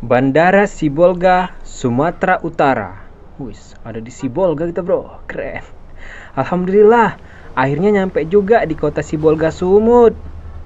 Bandara Sibolga, Sumatera Utara. Wis, ada di Sibolga kita, bro. Keren. Alhamdulillah, akhirnya nyampe juga di kota Sibolga, Sumut.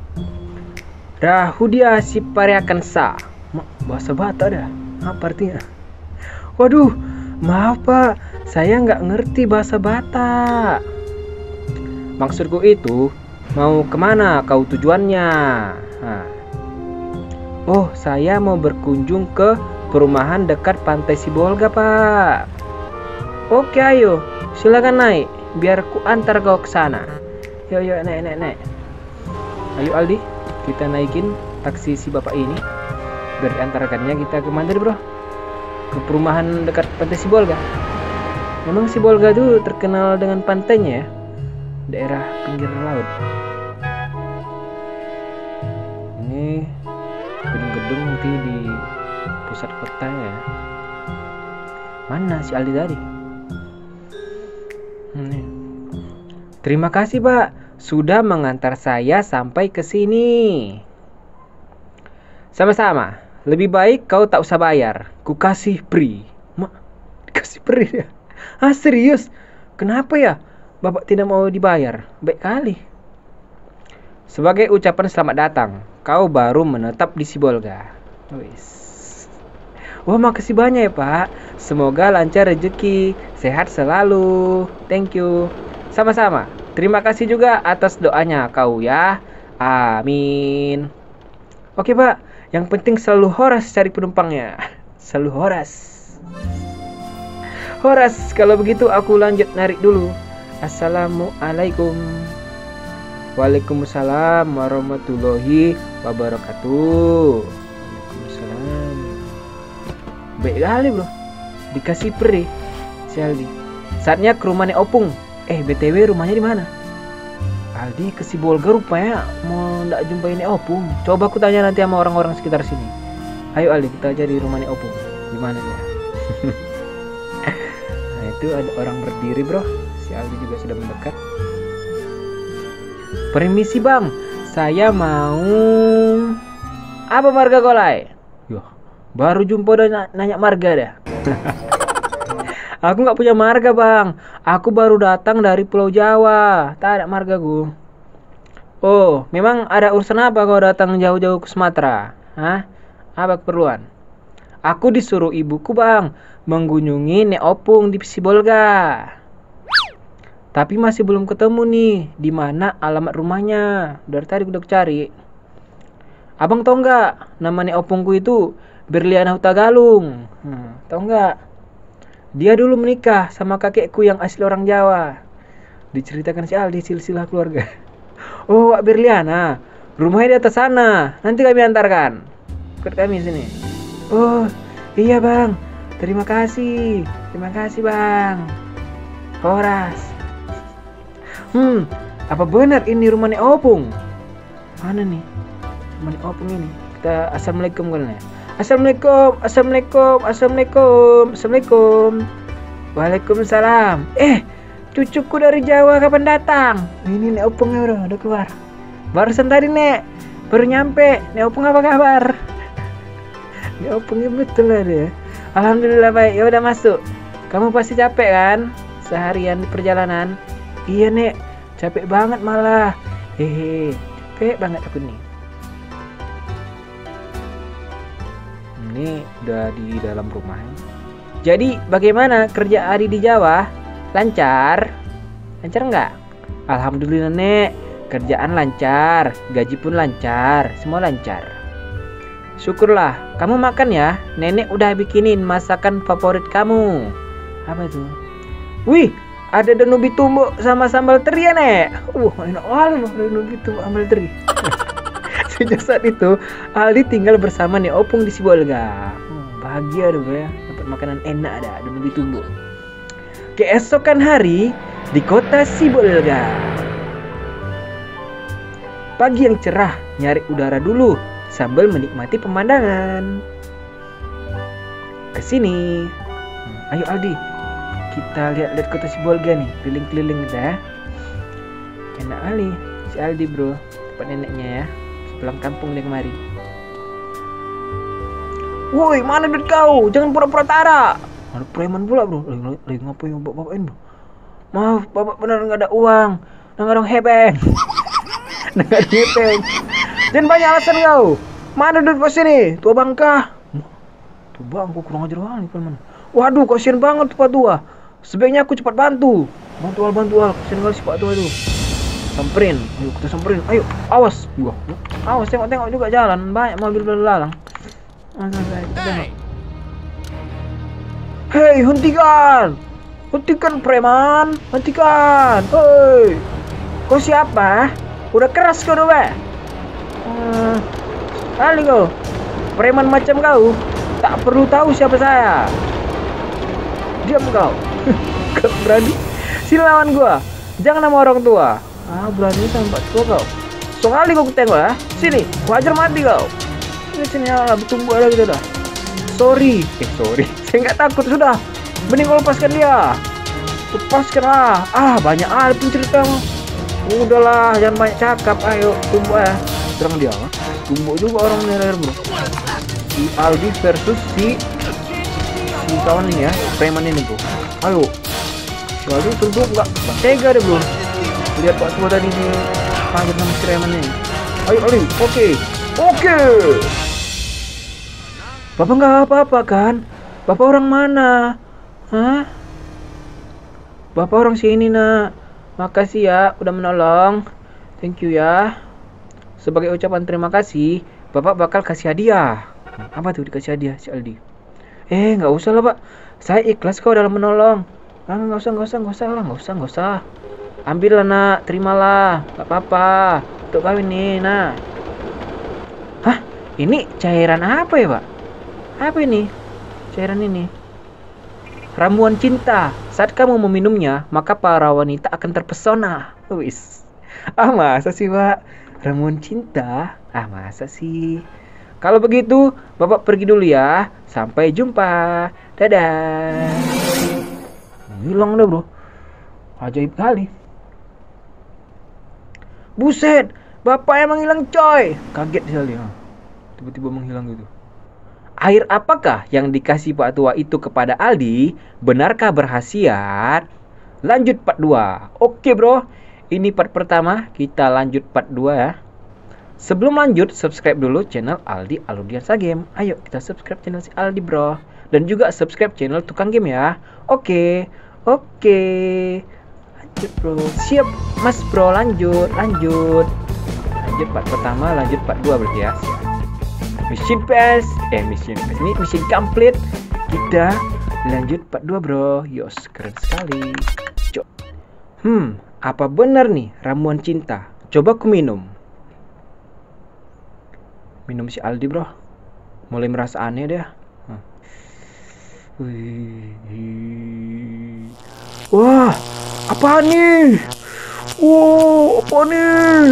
Rahudia Sipariakan sa. Bahasa Batak dah. Apa artinya? Waduh, maaf pak, saya nggak ngerti bahasa Batak. Maksudku itu, mau kemana kau tujuannya? Nah. Oh, saya mau berkunjung ke perumahan dekat Pantai Sibolga, Pak. Oke, ayo. Silakan naik, biar ku antar kau ke sana. Yuk, naik. Ayo Aldi, kita naikin taksi si bapak ini. Biar diantarkannya kita ke mana, bro? Ke perumahan dekat Pantai Sibolga. Memang Sibolga tuh terkenal dengan pantainya ya. Daerah pinggir laut. Ini gedung-gedung nanti di pusat kota ya. Mana si Aldi tadi? Terima kasih Pak, sudah mengantar saya sampai ke sini. Sama-sama. Lebih baik kau tak usah bayar. Ku kasih free. Kasih free ya? Ah serius? Kenapa ya? Bapak tidak mau dibayar? Baik kali. Sebagai ucapan selamat datang, kau baru menetap di Sibolga. Wah, makasih banyak ya Pak. Semoga lancar rezeki, sehat selalu. Thank you. Sama-sama. Terima kasih juga atas doanya kau ya. Amin. Oke Pak, yang penting selalu horas cari penumpangnya. Selalu horas. Horas, kalau begitu aku lanjut narik dulu. Assalamualaikum. Waalaikumsalam warahmatullahi wabarakatuh. Waalaikumsalam. Baik kali bro, dikasih free si Aldi. Saatnya ke rumahnya Opung. BTW rumahnya di mana? Aldi ke Sibolga rupanya mau ndak jumpain Opung. Coba aku tanya nanti sama orang-orang sekitar sini. Ayo Aldi, kita cari rumahnya Opung. Di mana dia? Nah itu ada orang berdiri bro. Si Aldi juga sudah mendekat. Permisi bang, saya mau apa marga golai? Yoh, baru jumpa udah nanya marga dah. Aku nggak punya marga bang, aku baru datang dari Pulau Jawa, tak ada marga gue. Oh, memang ada urusan apa kau datang jauh-jauh ke Sumatera? Hah? Apa keperluan? Aku disuruh ibuku bang, mengunjungi Nek Opung di Sibolga. Tapi masih belum ketemu nih, di mana alamat rumahnya. Dari tadi udah cari. Abang tau nggak, namanya opungku itu Berliana Hutagalung. Tau nggak? Dia dulu menikah sama kakekku yang asli orang Jawa. Diceritakan si Aldi silsilah keluarga. Oh, Wak Berliana, rumahnya di atas sana. Nanti kami antarkan. Ikut kami sini. Oh, iya bang. Terima kasih bang. Horas. Apa benar ini rumahnya Opung? Mana nih rumahnya Opung ini? Kita assalamualaikum kan ya. Assalamualaikum. Waalaikumsalam. Cucuku dari Jawa kapan datang? Ini Nek Opungnya bro, udah keluar. Barusan tadi Nek, baru nyampe. Nek Opung apa kabar? Nek Opungnya betul lah dia. Alhamdulillah baik. Ya udah masuk. Kamu pasti capek kan? Seharian di perjalanan. Iya Nek, capek banget malah. Capek banget aku nih. Ini udah di dalam rumah. Jadi bagaimana kerja Adi di Jawa? Lancar? Lancar nggak? Alhamdulillah Nek, kerjaan lancar, gaji pun lancar, semua lancar. Syukurlah, kamu makan ya. Nenek udah bikinin masakan favorit kamu. Apa tuh? Wih, ada danubi tumbuk sama sambal teri ya Nek. Enak kali loh danubi tumbuk sambal teri. Sejak saat itu Aldi tinggal bersama Nek Opung di Sibolga. Bahagia dong ya, dapat makanan enak ada danubi tumbuk. Keesokan hari di kota Sibolga. Pagi yang cerah, nyari udara dulu sambil menikmati pemandangan. Kesini. Ayo Aldi, kita lihat kota Sibolga nih, keliling-keliling kita ya. Enak kali si Aldi bro, tempat neneknya ya, sebelah kampung dia kemari. Woi, mana duit kau? Jangan pura-pura tara. Ada preman pula bro. Lagi ngapain bapak-bapakin bro? Maaf, bapak benar nggak ada uang. Nggak ada hepeng. Nggak ada hepeng. Jangan banyak alasan kau. Mana duit pas ini? Tua bangka. Tuh bangku kurang ajar banget preman. Waduh, kasihan banget Pak Tua. Sebaiknya aku cepat bantu. Bantu al. Kasihan kali si Pak Tua itu. Samperin, ayo kita samperin. Ayo, awas gua. Awas, tengok juga jalan. Banyak mobil berlalang. Hei, hentikan! Hentikan preman! Hentikan! Hei! Kau siapa? Udah keras kau doa. Kali kau. Preman macam kau tak perlu tahu siapa saya. Diam kau. Kau berani? Sini lawan gua. Jangan nama orang tua. Berani sama Pak Tua kau. Sekali kau tengok ya. Sini, gua ajar mati kau. Sini lah, bertumbuh ada gitu dah. Sorry. Saya nggak takut sudah. Mending kau lepaskan dia. Lepaskan lah. Banyak penceritamu. Udahlah, jangan banyak cakap. Ayo, tumbuh ya. Serang dia. Tumbuh juga orang ini bro. Si Aldi versus si kawan ini ya, preman ini bro. Ayo. Si Aldi tentu nggak tega deh bro. Lihat Pak Tua tadi nih. Kaget sama si preman ini. Ayo Aldi, oke. Bapak nggak apa-apa kan? Bapak orang mana? Hah? Bapak orang sini nak. Makasih ya udah menolong. Thank you ya. Sebagai ucapan terima kasih, Bapak bakal kasih hadiah. Apa tuh dikasih hadiah si Aldi? Nggak usah lah Pak. Saya ikhlas kok dalam menolong. Nggak usah. Ambil lah nak, terimalah. Nggak apa-apa. Untuk kau ini, nah. Hah? Ini cairan apa ya Pak? Apa ini? Cairan ini ramuan cinta. Saat kamu meminumnya, maka para wanita akan terpesona. Wis. Masa sih Pak? Ramuan cinta? Masa sih? Kalau begitu, Bapak pergi dulu ya. Sampai jumpa. Dadah. Hilang dah bro. Ajaib kali. Buset, Bapak emang hilang coy. Kaget sekali. Tiba-tiba menghilang gitu. Air apakah yang dikasih Pak Tua itu kepada Aldi? Benarkah berkhasiat? Lanjut part 2. Oke bro, ini part pertama. Kita lanjut part 2 ya. Sebelum lanjut, subscribe dulu channel Aldi Aludiansa Game. Ayo kita subscribe channel si Aldi bro. Dan juga subscribe channel Tukang Game ya. Oke. Lanjut bro. Siap mas bro, lanjut part pertama, lanjut part 2 berarti ya. Mission complete. Kita lanjut part 2 bro. Yos, keren sekali. Apa benar nih ramuan cinta? Coba ku minum si Aldi bro. Mulai merasa aneh deh. Wah, apa nih? Apa nih?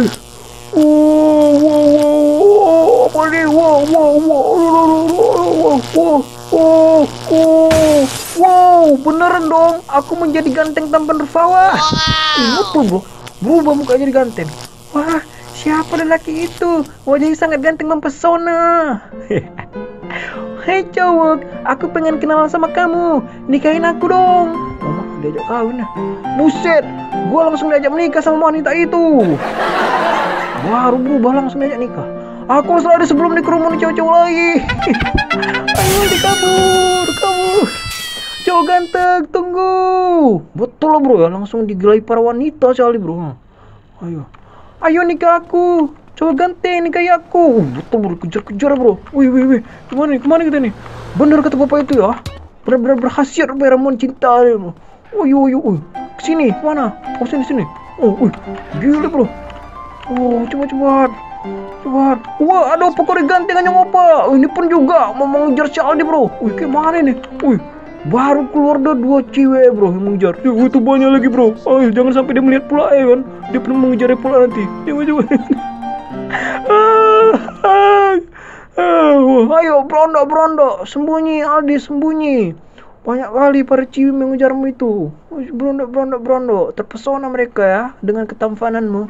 Beneran dong, aku menjadi ganteng tanpa nerfawa. Betul bro, berubah muka jadi ganteng. Wah, siapa lelaki itu? Wajahnya sangat ganteng mempesona. Hei cowok, aku pengen kenalan sama kamu. Nikahin aku dong. Diajak kawin nah. Buset, gua langsung diajak menikah sama wanita itu. Baru berubah langsung diajak nikah. Aku selalu ada sebelum dikerumuni cowok-cowok lagi. Ayo kabur. Cowok ganteng, tunggu. Betul lah bro ya, langsung digelai para wanita sekali bro. Ayo nikah aku. Cowok ganteng nikahi aku. Betul bro, kejar-kejar bro. Wih. Kemana kita nih? Bener kata bapak itu ya. Benar-benar berhasil ramuan cinta bro. Kesini, mana? Sini. Gila bro. Cepat. Wah, ada pokoknya gantengannya ngopa. Ini pun juga mau mengejar si Aldi bro. Kayak mana nih? Baru keluar dah 2 cewek bro yang mengejar. Itu banyak lagi bro. Jangan sampai dia melihat pula kan. Dia pernah mengejarnya pula nanti. Coba. Ayo beronda. Sembunyi Aldi, sembunyi. Banyak kali para cewek mengejarmu itu. Beronda. Terpesona mereka ya dengan ketampananmu.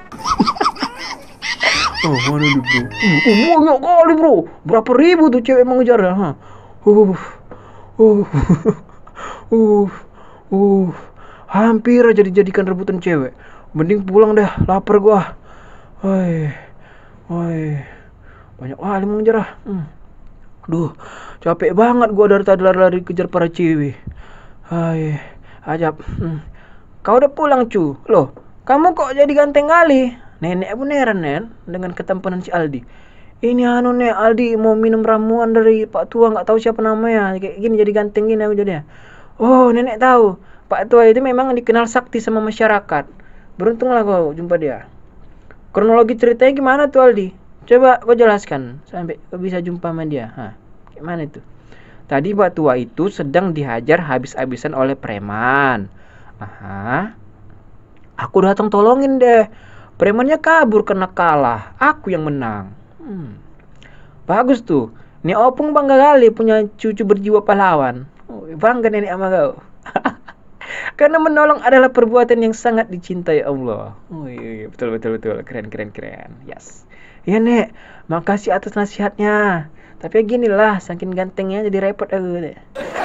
Mana nih bro? Banyak kali bro. Berapa ribu tuh cewek mengejar ya? Uh, uh, uh, uh. Hampir aja dijadikan rebutan cewek. Mending pulang dah, lapar gua. Woi, woi, banyak kali mengejar. Duh, capek banget gua dari tadi lari-lari kejar para cewek. Hai, ajab. Kau udah pulang cu? Loh, kamu kok jadi ganteng kali? Nenek pun heran Nen dengan ketampanan si Aldi. Ini anu nek Aldi mau minum ramuan dari Pak Tua nggak tahu siapa namanya. Kayak gini jadi ganteng gini aku jadinya. Oh nenek tahu. Pak Tua itu memang dikenal sakti sama masyarakat. Beruntunglah kau jumpa dia. Kronologi ceritanya gimana tuh Aldi? Coba kau jelaskan sampai kau bisa jumpa sama dia. Hah, gimana itu? Tadi Pak Tua itu sedang dihajar habis-habisan oleh preman. Aha. Aku datang tolongin deh. Premannya kabur karena kalah. Aku yang menang. Bagus tuh. Nih opung bangga kali punya cucu berjiwa pahlawan. Bangga nenek sama kau. Karena menolong adalah perbuatan yang sangat dicintai Allah. Iya, betul. Keren. Yes. Iya nek, makasih atas nasihatnya. Tapi gini lah, saking gantengnya jadi repot aku deh.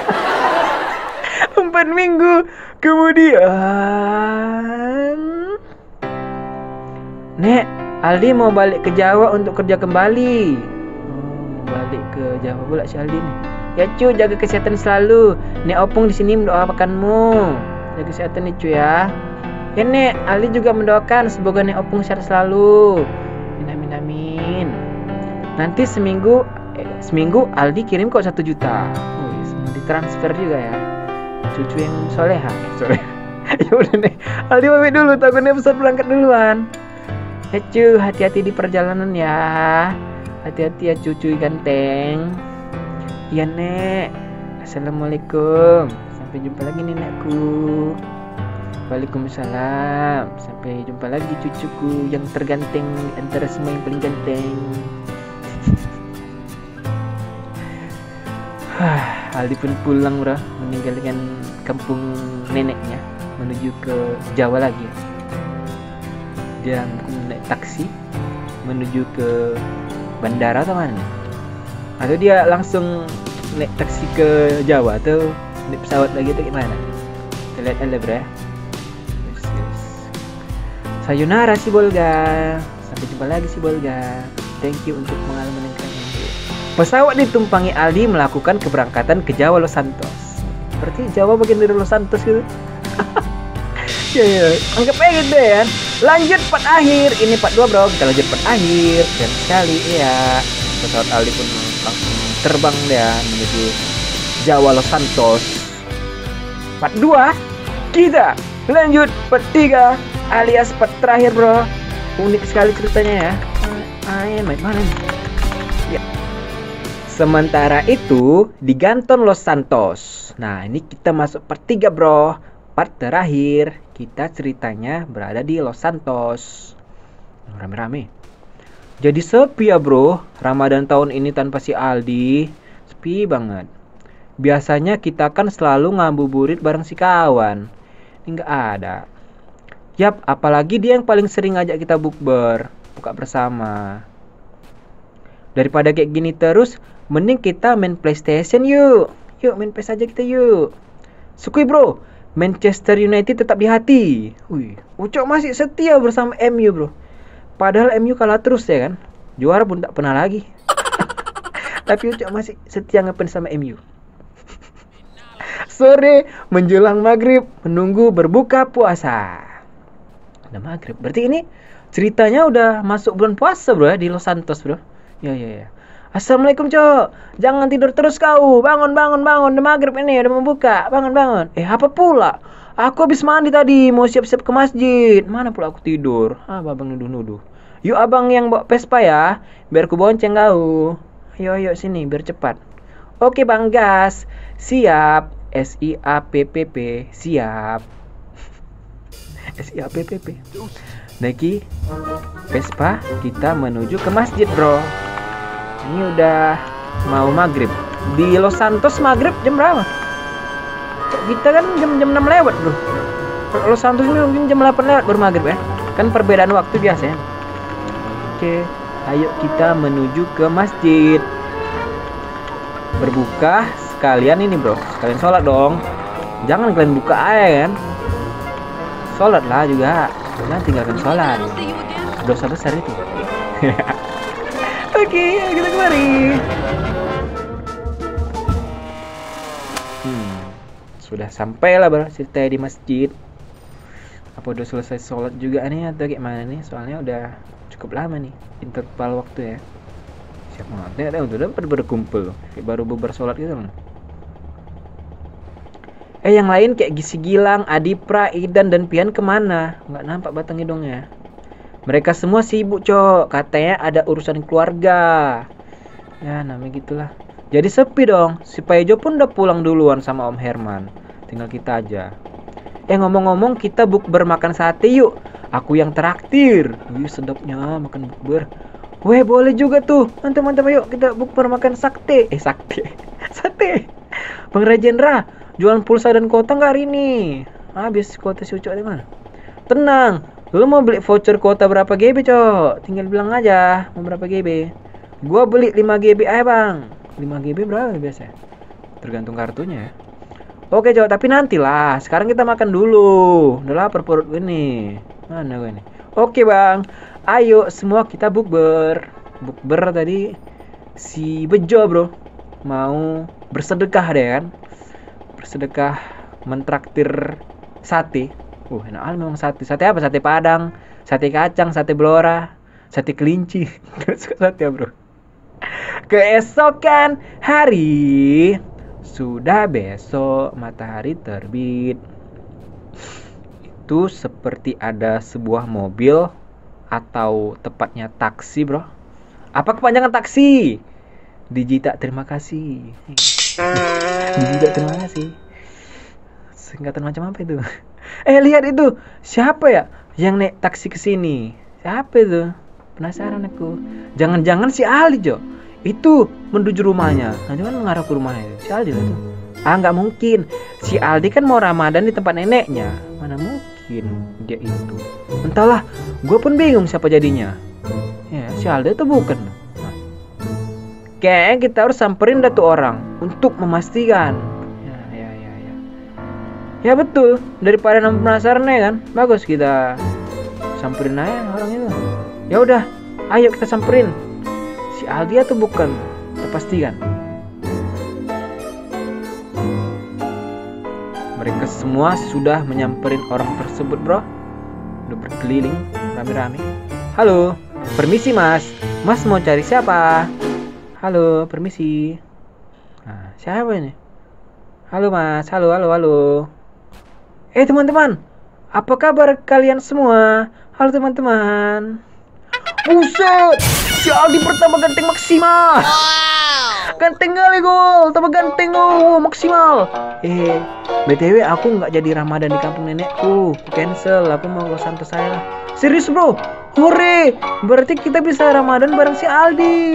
4 minggu kemudian, Nek, Aldi mau balik ke Jawa untuk kerja kembali. Balik ke Jawa pula si Aldi nih. Ya cu, jaga kesehatan selalu. Nek opung di sini mendoakanmu. Jaga kesehatan nih cu ya. Ya Nek, Aldi juga mendoakan semoga Nek opung sehat selalu. Amin. Nanti seminggu Aldi kirim kok 1 juta. Ditransfer juga ya. Cucu yang soleha. Ya udah nih, Aldi pamit dulu, takutnya pesawat berangkat duluan. Ya cu, hati-hati di perjalanan ya. Hati-hati ya cucu ganteng. Iya nek. Assalamualaikum. Sampai jumpa lagi nenekku. Waalaikumsalam. Sampai jumpa lagi cucuku yang terganteng antara semua yang paling ganteng. Aldi pun pulang bro, meninggalkan kampung neneknya menuju ke Jawa lagi. Dia naik taksi menuju ke bandara atau mana? Atau dia langsung naik taksi ke Jawa atau naik pesawat lagi atau gimana? Kita lihat aja bro ya. Yes. Sayonara si Bolga. Sampai jumpa lagi si Bolga. Thank you untuk pengalaman yang keren. Pesawat ditumpangi Aldi melakukan keberangkatan ke Jawa Los Santos. Berarti Jawa bagian dari Los Santos gitu. Ya, anggap aja gitu ya. Lanjut part akhir. Ini part 2 bro. Kita lanjut part akhir. Keren sekali ya. Pesawat Aldi pun langsung terbang dia menuju Jawa Los Santos. Part 2 kita lanjut part 3 alias part terakhir bro. Unik sekali ceritanya ya. Mana nih? Ya. Sementara itu di Ganton Los Santos. Nah ini kita masuk part 3 bro. Part terakhir. Kita ceritanya berada di Los Santos. Rame-rame. Jadi sepi ya bro. Ramadan tahun ini tanpa si Aldi. Sepi banget. Biasanya kita kan selalu ngabuburit bareng si kawan. Ini gak ada. Yap, apalagi dia yang paling sering ngajak kita bukber. Buka bersama. Daripada kayak gini terus, mending kita main PlayStation yuk. Yuk main PS aja kita yuk. Sukui bro, Manchester United tetap di hati. Wih, Ucok masih setia bersama MU bro. Padahal MU kalah terus ya kan. Juara pun tak pernah lagi. Tapi Ucok masih setia ngefans sama MU. Sore menjelang maghrib menunggu berbuka puasa. Udah maghrib, berarti ini ceritanya udah masuk bulan puasa bro ya di Los Santos bro. Ya. Assalamualaikum cok. Jangan tidur terus kau. Bangun. Udah maghrib ini, udah mau buka. Bangun. Apa pula? Aku habis mandi tadi, mau siap-siap ke masjid. Mana pula aku tidur? Abang nuduh-nuduh. Yuk abang yang bawa Vespa ya, biar ku bonceng kau. Ayo sini, biar cepat. Oke bang gas. Siap. SIAPPP. Siap. SIAPPP. Naiki Vespa, kita menuju ke masjid bro. Ini udah mau maghrib. Di Los Santos maghrib jam berapa? Kita kan jam 6 lewat bro. Los Santos ini mungkin jam 8 lewat baru maghrib ya. Kan perbedaan waktu biasa ya. Oke, ayo kita menuju ke masjid. Berbuka sekalian ini bro, sekalian sholat dong. Jangan kalian buka aja kan. Sholat lah juga. Jangan tinggalkan sholat. Dosa besar itu. Oke, kita kembali. Sudah sampai lah bro, cerita di masjid. Apa udah selesai sholat juga nih atau kayak mana nih? Soalnya udah cukup lama nih interval waktu ya. Siap banget nih, udah berkumpul. Kayak baru beber sholat gitu loh. Yang lain kayak Gisi Gilang, Adipra, Idan, dan Pian kemana? Nggak nampak batang hidungnya. Mereka semua sibuk cok, katanya ada urusan keluarga. Ya namanya gitulah. Jadi sepi dong. Si Paijo pun udah pulang duluan sama Om Herman. Tinggal kita aja. Ngomong-ngomong kita bukber makan sate yuk. Aku yang traktir. Wih sedapnya makan bukber. Weh boleh juga tuh. Mantap-mantap ayo kita bukber makan sakte. Sakte. Sate. Bang Rajendra, jualan pulsa dan kuota nggak hari ini? Habis kuota si Ucok di mana? Tenang. Lu mau beli voucher kuota berapa GB, Cok? Tinggal bilang aja mau berapa GB. Gua beli 5 GB aja, Bang. 5 GB berapa biasa? Tergantung kartunya ya. Oke, Cok, tapi nantilah. Sekarang kita makan dulu. Udah lapar perut gue nih. Mana gue nih? Oke, Bang. Ayo semua kita bukber. Bukber tadi si Bejo, Bro. Mau bersedekah deh kan? Bersedekah mentraktir sate. Enak aja memang sate. Sate apa? Sate Padang, sate kacang, sate Blora, sate kelinci. Suka sate ya bro. Keesokan hari, sudah besok matahari terbit. Itu seperti ada sebuah mobil atau tepatnya taksi bro. Apa kepanjangan taksi? Digita terima kasih. Digita terima kasih. Singkatan macam apa itu? Lihat itu. Siapa ya yang naik taksi ke sini? Siapa itu? Penasaran aku. Jangan-jangan si Ali, Jo. Itu menuju rumahnya. Nah, jangan mengarah ke rumahnya itu. Si Aldi lah itu. Nggak mungkin. Si Aldi kan mau Ramadan di tempat neneknya. Mana mungkin dia itu. Entahlah, gue pun bingung siapa jadinya. Ya, si Aldi itu bukan. Nah. Kayaknya kita harus samperin dah tuh orang untuk memastikan. Ya betul, daripada nambah penasaran ya kan, bagus kita samperin aja orang itu. Ya udah, ayo kita samperin. Si Aldi atau bukan? Kita pastikan. Mereka semua sudah menyamperin orang tersebut bro. Udah berkeliling rame-rame. Halo, permisi mas. Mas mau cari siapa? Halo, permisi. Nah, siapa ini? Halo mas, halo. Teman-teman, apa kabar kalian semua? Halo teman-teman. Buset, si Aldi pertama ganteng maksimal. Ganteng kali gol, tambah ganteng maksimal. BTW aku nggak jadi Ramadan di kampung nenekku. Cancel, aku mau ke santai saya lah. Serius bro, hore. Berarti kita bisa Ramadan bareng si Aldi.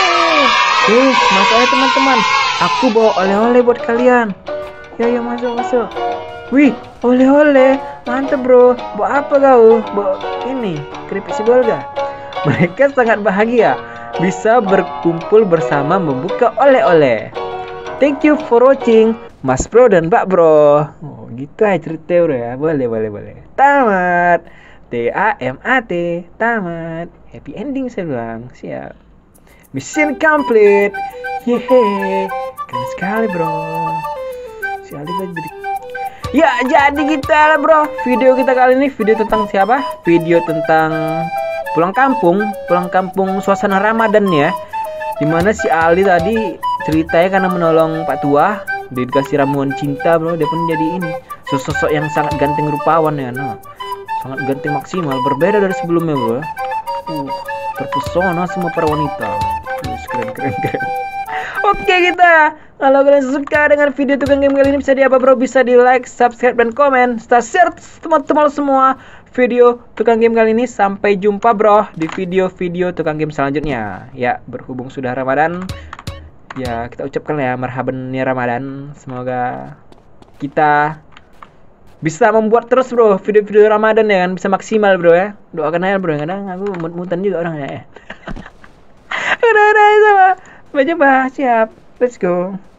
Masuk aja teman-teman. Aku bawa oleh-oleh buat kalian. Ya masuk. Wih, oleh-oleh, mantep bro. Bawa apa kau? Bawa ini, keripik si Golga. Mereka sangat bahagia bisa berkumpul bersama membuka oleh-oleh. Thank you for watching, Mas Bro dan Mbak Bro. Gitu aja cerita bro ya. Boleh. Tamat. TAMAT. Tamat. Happy ending saya bilang. Siap. Mission complete. Yeay. Keren sekali bro. Si Aldi lagi jadi. Ya jadi kita lah bro, video kita kali ini video tentang siapa? Video tentang pulang kampung suasana Ramadan ya. Dimana si Ali tadi ceritanya karena menolong Pak Tua, dikasih ramuan cinta bro, dia pun jadi ini sosok yang sangat ganteng rupawan ya, sangat ganteng maksimal, berbeda dari sebelumnya bro. Terpesona semua para wanita. Keren. Oke kita, kalau kalian suka dengan video tukang game kali ini bisa di apa bro? Bisa di like, subscribe, dan komen. Serta share teman-teman semua video tukang game kali ini. Sampai jumpa bro di video-video tukang game selanjutnya. Ya berhubung sudah Ramadan, ya kita ucapkan ya marhaban ya Ramadan. Semoga kita bisa membuat terus bro video-video Ramadan ya kan, bisa maksimal bro ya. Doakan aja bro, kadang aku mut-mutan juga orangnya ya. Udah sama. Sampai jumpa, siap. Let's go.